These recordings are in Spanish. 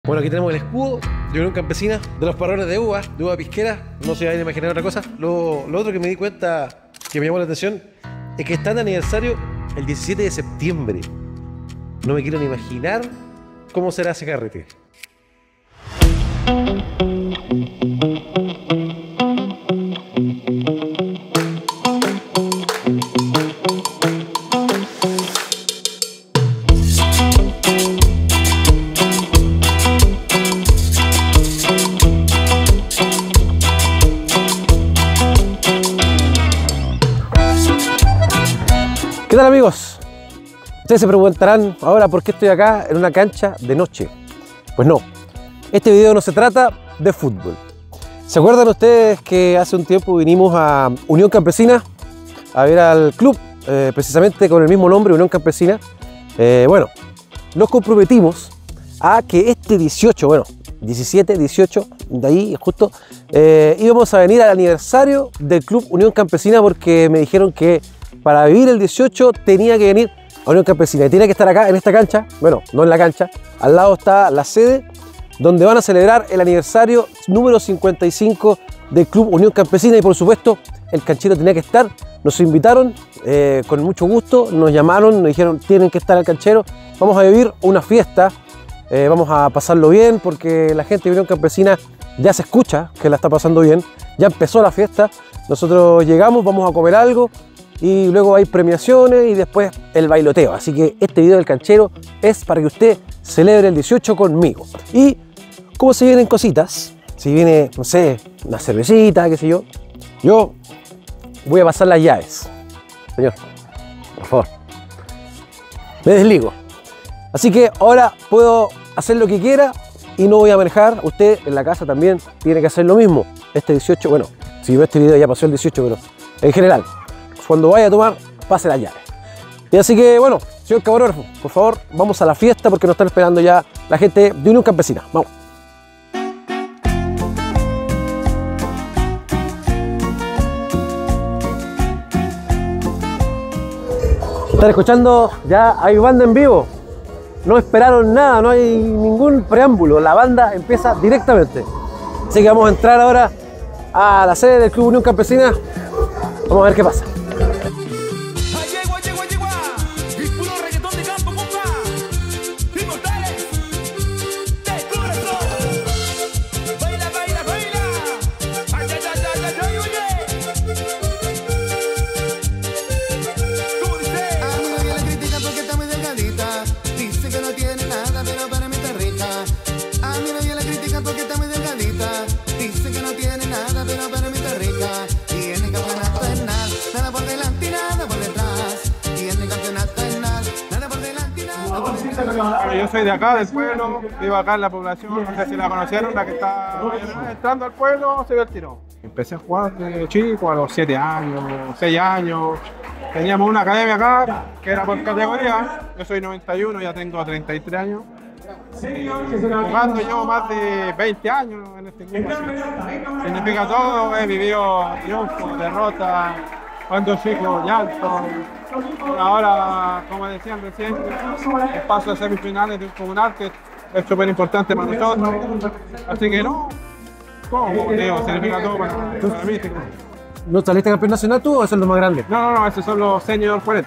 Bueno, aquí tenemos el escudo de Unión Campesina, de los parrones de uva pisquera. No se vayan a imaginar otra cosa. Lo otro que me di cuenta, que me llamó la atención, es que están de aniversario el 17 de septiembre. No me quiero ni imaginar cómo será ese carrete. ¿Qué tal, amigos? Ustedes se preguntarán ahora por qué estoy acá en una cancha de noche. Pues no, este video no se trata de fútbol. ¿Se acuerdan ustedes que hace un tiempo vinimos a Unión Campesina a ver al club, precisamente con el mismo nombre, Unión Campesina? Bueno, nos comprometimos a que este 18, bueno, 17, 18, de ahí justo, íbamos a venir al aniversario del club Unión Campesina, porque me dijeron que para vivir el 18 tenía que venir a Unión Campesina y tenía que estar acá en esta cancha. Bueno, no en la cancha, al lado está la sede donde van a celebrar el aniversario número 55 del Club Unión Campesina, y por supuesto el canchero tenía que estar. Nos invitaron con mucho gusto, nos llamaron, nos dijeron tienen que estar el canchero, vamos a vivir una fiesta, vamos a pasarlo bien, porque la gente de Unión Campesina ya se escucha que la está pasando bien, ya empezó la fiesta. Nosotros llegamos, vamos a comer algo y luego hay premiaciones y después el bailoteo. Así que este video del canchero es para que usted celebre el 18 conmigo. Y como se vienen cositas, si viene, no sé, una cervecita, qué sé yo, yo voy a pasar las llaves. Señor, por favor, me desligo. Así que ahora puedo hacer lo que quiera y no voy a manejar. Usted en la casa también tiene que hacer lo mismo. Este 18, bueno, si ve este video ya pasó el 18, pero en general, cuando vaya a tomar, pase las llaves. Y así que, bueno, señor camarógrafo, por favor, vamos a la fiesta porque nos están esperando ya la gente de Unión Campesina. Vamos. Están escuchando, ya hay banda en vivo. No esperaron nada, no hay ningún preámbulo. La banda empieza directamente. Así que vamos a entrar ahora a la sede del Club Unión Campesina. Vamos a ver qué pasa. Yo soy de acá, del pueblo, vivo acá en la población, no sé si la conocieron, la que está entrando al pueblo, se ve el tiro. Empecé a jugar de chico, a los 7 años, 6 años. Teníamos una academia acá, que era por categoría. Yo soy 91, ya tengo 33 años. Jugando llevo más de 20 años en este club. Significa todo, he vivido triunfos, derrotas, cuando chico, llanto. Ahora, como decían recién, el paso a semifinales de un comunal, que es súper importante para nosotros. Así que no, como te digo, significa todo para mí. ¿No saliste campeón nacional tú o eso es lo más grande? No, esos son los senior 40.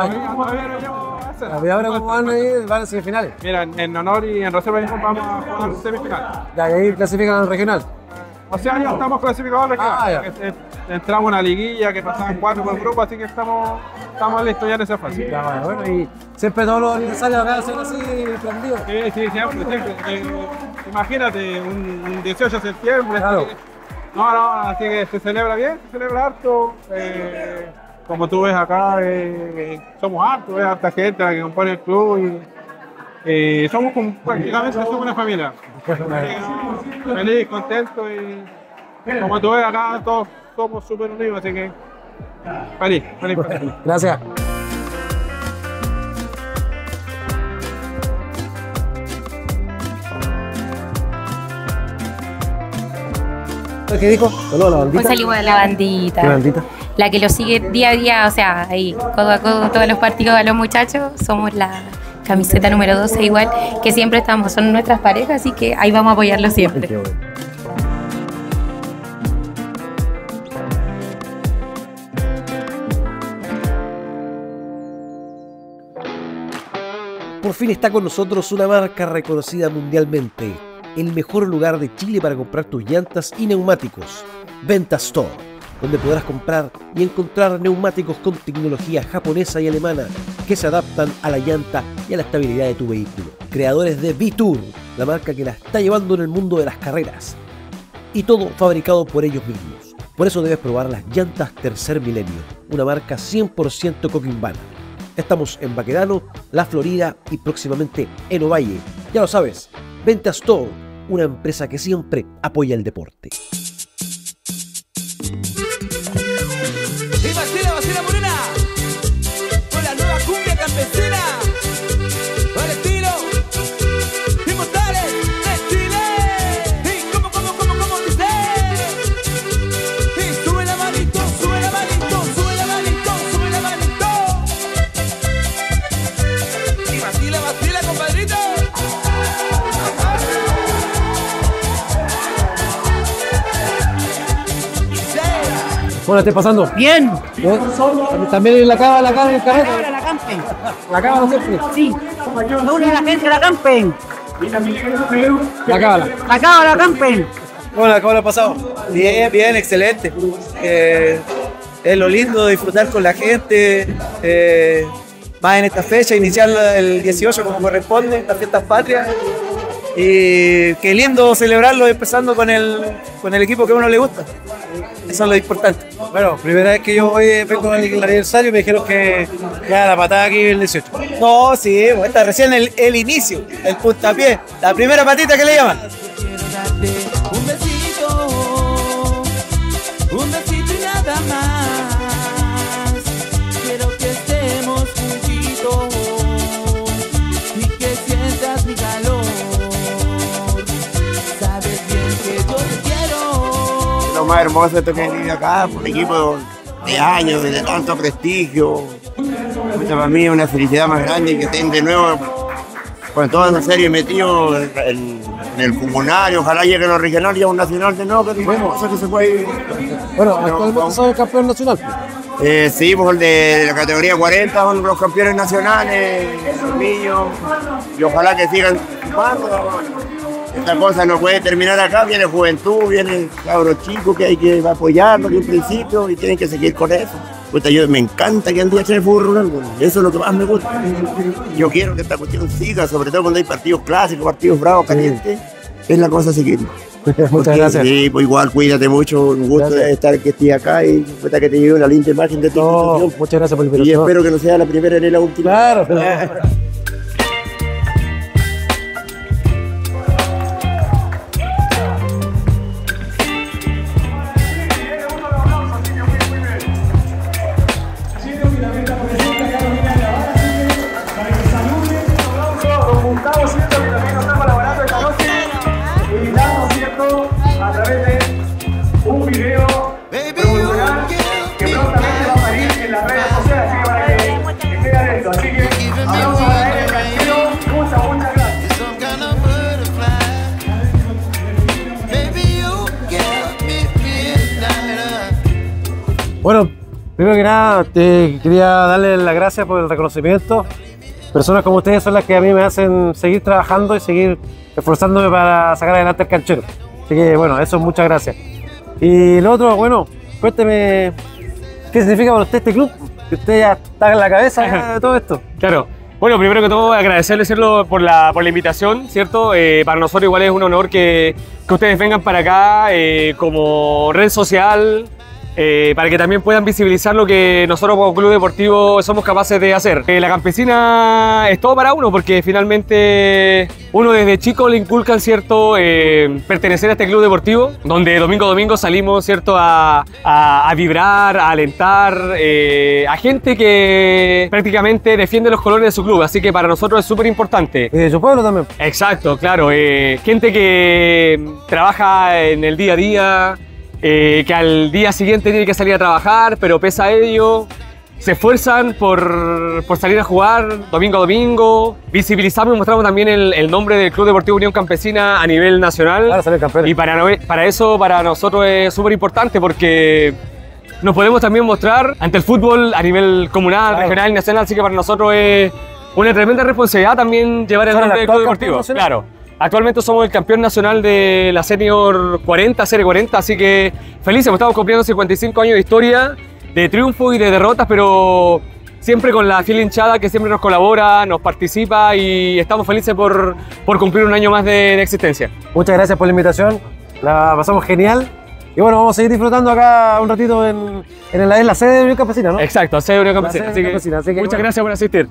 Ahora cómo van a ir, van a semifinales. Mira, en honor y en reserva vamos a jugar semifinales. Ya, y ahí clasifican al regional. O sea, ya estamos clasificados al regional. Entramos en una liguilla que pasaban 4 por grupo, así que estamos listos ya en esa fase. Ya, bueno, y siempre todos los aniversarios acá son así prendidos. Sí, siempre. Imagínate, un 18 de septiembre. Claro. Así que se celebra bien, se celebra harto. Como tú ves acá, somos hartos, ves harta gente la que compone el club y somos prácticamente somos una familia. Feliz, contento y como tú ves acá todos somos súper unidos, así que feliz. Gracias. ¿Qué dijo? Saludos a la bandita. Un saludo a la bandita. ¿Qué bandita? La que lo sigue día a día, o sea, ahí, codo a codo, todos los partidos a los muchachos, somos la camiseta número 12 igual, que siempre estamos, son nuestras parejas, así que ahí vamos a apoyarlo siempre. Qué bueno. Por fin está con nosotros una marca reconocida mundialmente, el mejor lugar de Chile para comprar tus llantas y neumáticos, Venta Store, donde podrás comprar y encontrar neumáticos con tecnología japonesa y alemana que se adaptan a la llanta y a la estabilidad de tu vehículo. Creadores de V-Tour, la marca que la está llevando en el mundo de las carreras, y todo fabricado por ellos mismos. Por eso debes probar las llantas Tercer Milenio, una marca 100% coquimbana. Estamos en Baquedano, La Florida y próximamente en Ovalle. Ya lo sabes, Venta Store, una empresa que siempre apoya el deporte. Y vacila morena, con la nueva cumbia campesina, al estilo, inmortales, de Chile. Y como dice, y sube la manito, sube la manito, sube la manito, sube la manito. Y vacila, compadrito. ¿Cómo la estás pasando? Bien. ¿Eh? ¿También en la cava, en el carrete? La campen. ¿La cava no siempre? Sí. No une la gente la campen. La cava. La cava la campen. Hola, ¿cómo lo ha pasado? Bien, bien, excelente. Es lo lindo de disfrutar con la gente, más en esta fecha, iniciar el 18 como corresponde, las fiestas patrias. Y qué lindo celebrarlo empezando con el equipo que a uno le gusta. Eso es lo importante. Bueno, primera vez que yo vengo al aniversario me dijeron que ya la patada aquí el 18. No, sí, está recién el inicio, el puntapié, la primera patita que le llaman. Un besito y nada más. Quiero que estemos juntitos y que sientas mi calor. Sabes bien que yo te quiero. Lo más hermoso de que vivir acá, por un equipo de años, de tanto prestigio. Para mí es una felicidad más grande que estén de nuevo con toda esa serie metidos en el comunal. Ojalá lleguen los regionales y a un nacional de nuevo, que bueno, eso que se puede ir. Bueno, actualmente soy el campeón nacional. Sí, pues el de la categoría 40 son los campeones nacionales, los niños, y ojalá que sigan sumando. Esta cosa no puede terminar acá, viene juventud, viene cabros chicos que hay que apoyarlos de un principio y tienen que seguir con eso. Puta, yo me encanta que anden a echar el fútbol rural, eso es lo que más me gusta. Yo quiero que esta cuestión siga, sobre todo cuando hay partidos clásicos, partidos bravos, calientes, es la cosa a seguir. Muchas gracias. Sí, pues igual cuídate mucho, un gusto Gracias. estar que estés acá y puta, que te lleve una linda imagen de tu No, institución. muchas gracias por el Y invitación. espero que no sea la primera ni la última. Claro, pero... Bueno, primero que nada, te quería darle las gracias por el reconocimiento. Personas como ustedes son las que a mí me hacen seguir trabajando y seguir esforzándome para sacar adelante el canchero. Así que, bueno, eso, muchas gracias. Y lo otro, bueno, cuénteme qué significa para usted este club, que usted ya está en la cabeza de todo esto. Claro. Bueno, primero que todo agradecerle por la invitación, ¿cierto? Para nosotros igual es un honor que ustedes vengan para acá como red social, para que también puedan visibilizar lo que nosotros como club deportivo somos capaces de hacer. La campesina es todo para uno, porque finalmente uno desde chico le inculcan, ¿cierto?, pertenecer a este club deportivo, donde domingo a domingo salimos, ¿cierto?, a vibrar, a alentar a gente que prácticamente defiende los colores de su club, así que para nosotros es súper importante. Y de su pueblo también. Exacto, claro, gente que trabaja en el día a día, que al día siguiente tiene que salir a trabajar, pero pese a ello se esfuerzan por salir a jugar domingo a domingo. Visibilizamos y mostramos también el nombre del Club Deportivo Unión Campesina a nivel nacional. Ahora salen campeones. Y para eso, para nosotros es súper importante porque nos podemos también mostrar ante el fútbol a nivel comunal, regional y nacional. Así que para nosotros es una tremenda responsabilidad también llevar el nombre del Club Deportivo. Claro. Actualmente somos el campeón nacional de la Senior 40, Serie 40, así que felices, estamos cumpliendo 55 años de historia, de triunfo y de derrotas, pero siempre con la fiel hinchada que siempre nos colabora, nos participa y estamos felices por cumplir un año más de existencia. Muchas gracias por la invitación, la pasamos genial. Y bueno, vamos a seguir disfrutando acá un ratito en la sede de Unión Campesina, ¿no? Exacto, sede de Unión Campesina. Así que Muchas gracias por asistir.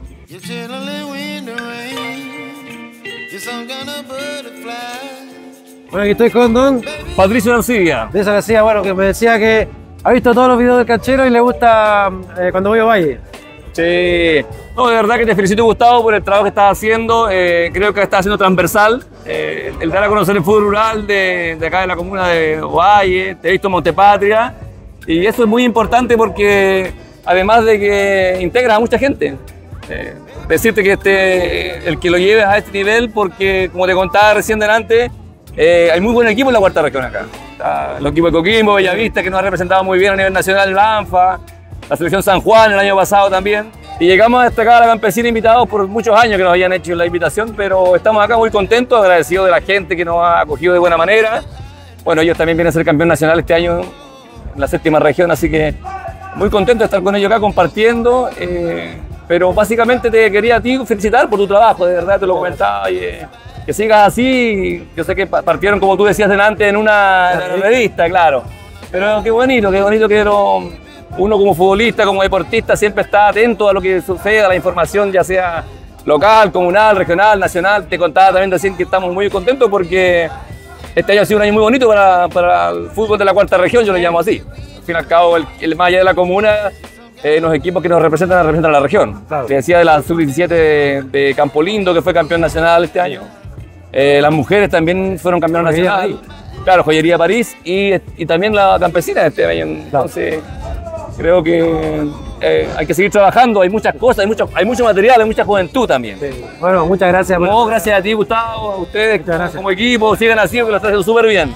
Bueno, aquí estoy con don Patricio Arcilla. De esa decía, bueno, que me decía que ha visto todos los videos del canchero y le gusta cuando voy a Valle. Sí, no, de verdad que te felicito, Gustavo, por el trabajo que estás haciendo. Creo que estás haciendo transversal. El dar a conocer el fútbol rural de acá de la comuna de Ovalle, te he visto en Montepatria. Y eso es muy importante porque, además de que integra a mucha gente, decirte que el que lo lleves a este nivel, porque, como te contaba recién delante, hay muy buen equipo en la cuarta región acá. Está el equipo de Coquimbo, Bellavista, que nos ha representado muy bien a nivel nacional en la ANFA, la selección San Juan el año pasado también. Y llegamos a destacar a la Campesina invitados por muchos años que nos habían hecho la invitación, pero estamos acá muy contentos, agradecidos de la gente que nos ha acogido de buena manera. Bueno, ellos también vienen a ser campeón nacional este año en la séptima región, así que muy contento de estar con ellos acá compartiendo. Pero básicamente te quería a ti felicitar por tu trabajo, de verdad te lo comentaba. Que sigas así. Yo sé que partieron, como tú decías delante, en una revista, claro. Pero qué bonito que uno como futbolista, como deportista, siempre está atento a lo que sucede, a la información, ya sea local, comunal, regional, nacional. Te contaba también recién que estamos muy contentos porque este año ha sido un año muy bonito para el fútbol de la cuarta región, yo lo llamo así. Al fin y al cabo, el más allá de la comuna, los equipos que nos representan a la región. Claro. Te decía de la sub-17 de Campolindo, que fue campeón nacional este año. Las mujeres también fueron campeonas nacionales. Claro, Joyería París y también la Campesina de este año. Entonces, creo que hay que seguir trabajando, hay muchas cosas, hay mucho material, hay mucha juventud también. Sí. Bueno, muchas gracias. No, gracias a ti, Gustavo, a ustedes como equipo, sigan así, que lo están haciendo súper bien.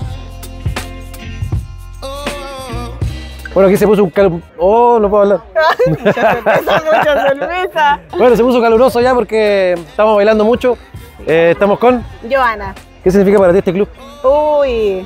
Bueno, aquí se puso un Oh, no puedo hablar. Mucha cerveza. Bueno, se puso caluroso ya porque estamos bailando mucho. Estamos con Joana. ¿Qué significa para ti este club? Uy,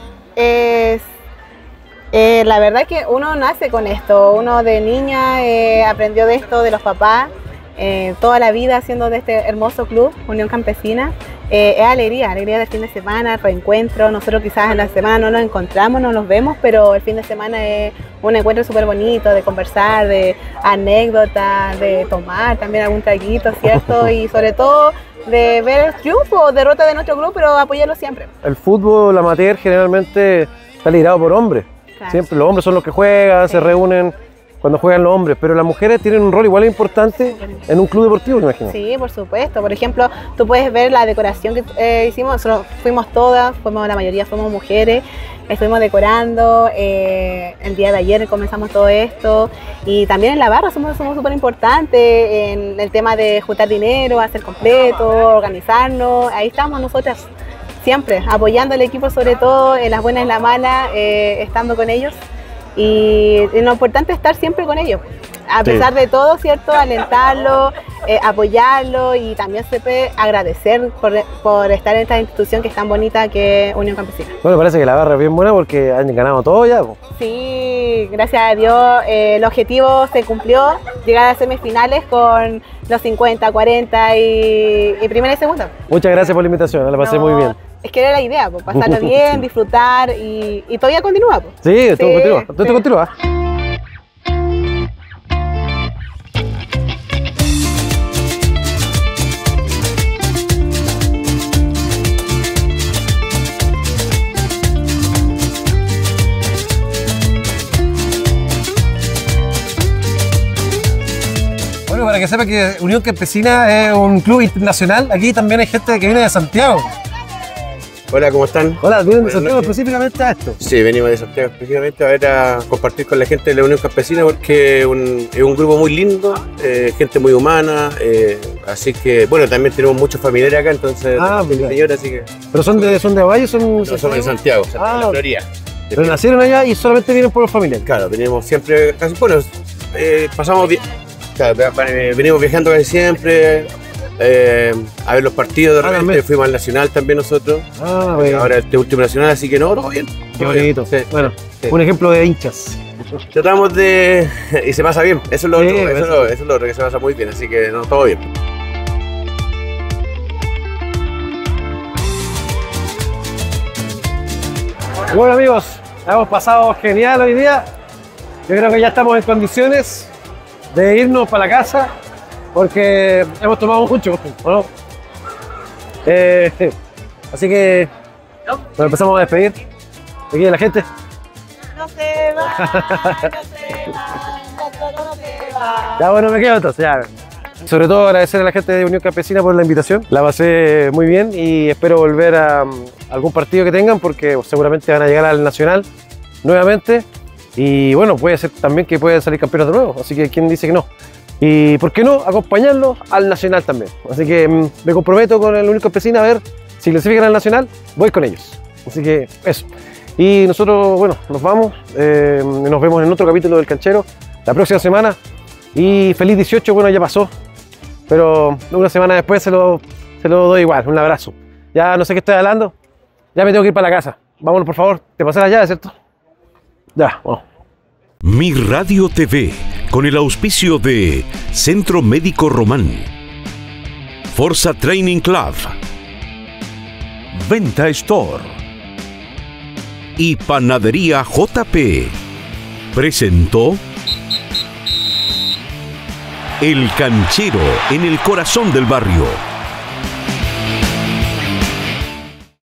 la verdad que uno nace con esto. Uno de niña aprendió de esto, de los papás. Toda la vida haciendo de este hermoso club, Unión Campesina. Es alegría del fin de semana, reencuentro. Nosotros quizás en la semana no nos encontramos, no nos vemos, pero el fin de semana es un encuentro súper bonito, de conversar, de anécdotas, de tomar también algún traguito, ¿cierto? Y sobre todo de ver el triunfo o derrota de nuestro club, pero apoyarlo siempre. El fútbol amateur generalmente está liderado por hombres. Claro. Siempre los hombres son los que juegan, sí. Se reúnen cuando juegan los hombres, pero las mujeres tienen un rol igual importante en un club deportivo, me imagino. Sí, por supuesto. Por ejemplo, tú puedes ver la decoración que hicimos. Nosotros fuimos todas, la mayoría fuimos mujeres, estuvimos decorando. El día de ayer comenzamos todo esto. Y también en la barra somos súper importantes en el tema de juntar dinero, hacer completo, organizarnos. Ahí estamos nosotras siempre, apoyando al equipo, sobre todo en las buenas y en las malas, estando con ellos. Y lo importante es estar siempre con ellos, a pesar de todo, ¿cierto? Alentarlo, apoyarlo y también siempre agradecer por estar en esta institución que es tan bonita que es Unión Campesina. Bueno, parece que la barra es bien buena porque han ganado todo ya. Sí, gracias a Dios el objetivo se cumplió, llegar a semifinales con los 50, 40 y primera y segunda. Muchas gracias por la invitación, la pasé muy bien. Es que era la idea, pues, pasarlo bien, sí. Disfrutar y todavía continúa. Pues. Sí, todo continúa. Todo continúa. Bueno, para que sepa que Unión Campesina es un club internacional, aquí también hay gente que viene de Santiago. Hola, ¿cómo están? Hola, ¿vienen de Santiago específicamente a esto? Sí, venimos de Santiago específicamente a ver a compartir con la gente de la Unión Campesina porque es un grupo muy lindo, gente muy humana, así que, bueno, también tenemos muchos familiares acá, entonces, señora, así que... ¿Pero son de Ovalle o son...? No, somos de Santiago, la Florida. Pero nacieron allá y solamente vienen por los familiares. Claro, venimos siempre, casi, bueno, pasamos bien, claro, venimos viajando casi siempre, a ver los partidos de repente, fuimos al Nacional también nosotros, ahora este último Nacional, así que no, todo bien. Qué bonito. Sí. Bueno, un ejemplo de hinchas. Tratamos de... y se pasa bien, eso es lo otro, eso es lo otro, que se pasa muy bien, así que no, todo bien. Bueno amigos, hemos pasado genial hoy día. Yo creo que ya estamos en condiciones de irnos para la casa porque hemos tomado mucho, ¿o no? Así que nos empezamos a despedir de aquí de la gente. No se va, no se va. Ya bueno, me quedo entonces, ya. Sobre todo agradecer a la gente de Unión Campesina por la invitación. La pasé muy bien y espero volver a algún partido que tengan porque seguramente van a llegar al Nacional nuevamente. Y bueno, puede ser también que pueden salir campeones de nuevo, así que quién dice que no. Y por qué no, acompañarlos al Nacional también. Así que me comprometo con el Unión Campesina a ver si clasifican al Nacional, voy con ellos. Así que eso. Y nosotros, bueno, nos vamos. Nos vemos en otro capítulo del Canchero la próxima semana. Y feliz 18, bueno, ya pasó. Pero una semana después se lo doy igual, un abrazo. Ya no sé qué estoy hablando, ya me tengo que ir para la casa. Vámonos, por favor, te pasé las llaves, ¿cierto? Ya, vamos. Mi Radio TV, con el auspicio de Centro Médico Román, Forza Training Club, Venta Store y Panadería JP, presentó El Canchero en el corazón del barrio.